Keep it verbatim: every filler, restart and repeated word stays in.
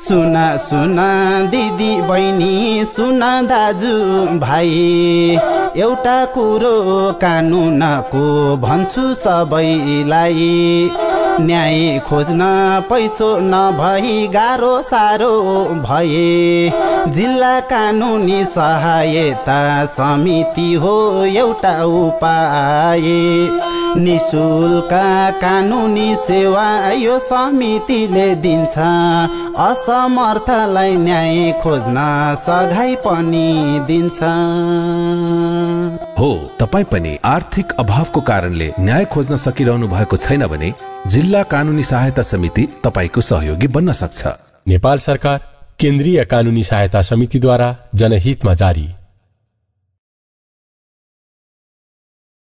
सुना सुना दिदी बहिनी सुना दाजु भाइ एउटा कुरो कानुनको भन्छु सबैलाई न्याय खोज्न पैसो नभई गाह्रो साह्रो भए जिल्ला कानुनी सहायता समिति हो एउटा उपाय निशुल्क कानुनी सेवा यो समितिले दिन्छ असमर्थलाई न्याय खोज्न सघाइ पनि दिन्छ। हो, तपाई पनि आर्थिक अभावको कारणले न्याय खोज्न सकिरहनु भएको छैन भने जिल्ला कानुनी सहायता समिति तपाईको सहयोगी बन्न सक्छ। नेपाल सरकार केन्द्रीय कानुनी सहायता समितिद्वारा जनहितमा जारी।